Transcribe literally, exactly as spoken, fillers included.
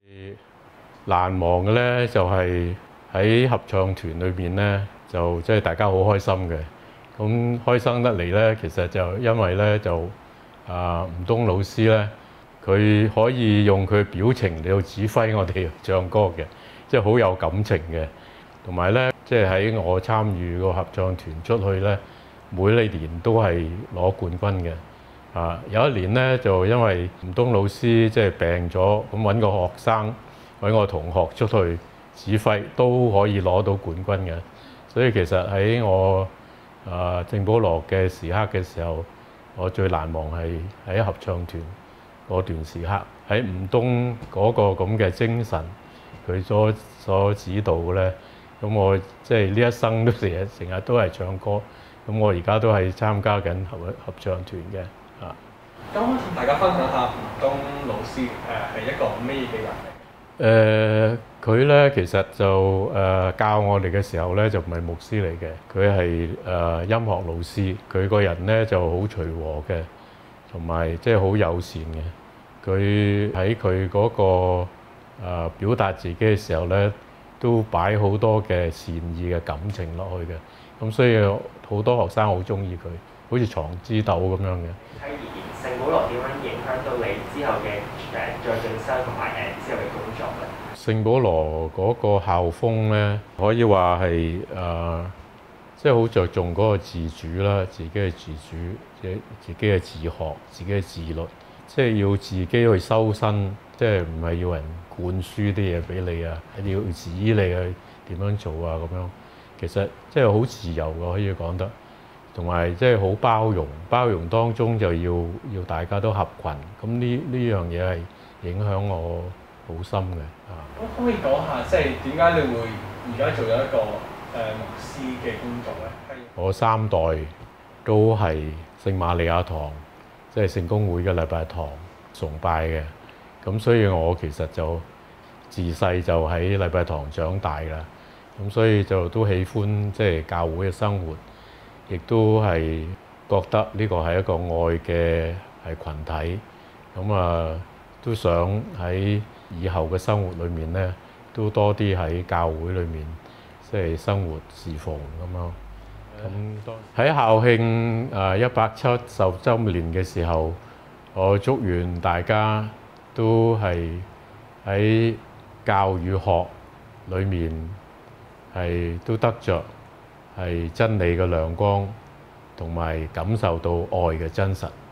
難忘嘅咧就係喺合唱團裏邊咧，就即係大家好開心嘅。咁開心得嚟咧，其實就因為咧就啊吳東老師咧，佢可以用佢表情嚟到指揮我哋唱歌嘅，即係好有感情嘅。同埋咧，即係喺我參與個合唱團出去咧，每一年都係攞冠軍嘅。啊，有一年咧就因為吳東老師即係病咗，咁揾個學生揾個同學出去指揮，都可以攞到冠軍嘅。所以其實喺我啊聖保羅嘅時刻嘅時候，我最難忘係喺合唱團嗰段時刻，喺吳東嗰個咁嘅精神，佢所所指導咧，咁我即係呢一生都成日成日都係唱歌，咁我而家都係參加緊合合唱團嘅啊。 咁可以同大家分享下吳東老師誒係一個咩嘅人嚟？ 誒佢咧其實就誒、呃、教我哋嘅時候咧就唔係牧師嚟嘅，佢係誒音樂老師。佢個人咧就好隨和嘅，同埋即係好友善嘅。佢喺佢嗰個誒、呃、表達自己嘅時候咧，都擺好多嘅善意嘅感情落去嘅。咁所以好多學生好中意佢，好似藏之豆咁樣嘅。 喺而言，聖保羅點樣影響到你之後嘅誒再進修同埋誒之後嘅工作咧？ 聖保羅嗰個校風咧，可以話係誒，即係好着重嗰個自主啦，自己嘅自主，即自己嘅自學，自己嘅自律，即係要自己去修身，即係唔係要人灌輸啲嘢俾你啊，要指你去點樣做啊咁樣。其實即係好自由嘅，可以講得。同埋即係好包容，包容當中就要要大家都合群，咁呢呢樣嘢係影響我好深嘅啊。 咁可以講下，即係點解你會而家做咗一個誒牧師嘅工作咧？係我三代都係聖瑪利亞堂，即係聖公會嘅禮拜堂崇拜嘅，咁所以我其實就自細就喺禮拜堂長大啦，咁所以就都喜歡即係教會嘅生活。亦都係覺得呢個係一個愛嘅係羣體，咁啊都想喺以後嘅生活裏面咧，都多啲喺教會裏面即係生活侍奉咁樣。咁喺校慶誒一百七十週年嘅時候，我祝願大家都係喺教與學裏面係都得着係真理嘅亮光，同埋感受到愛嘅真實。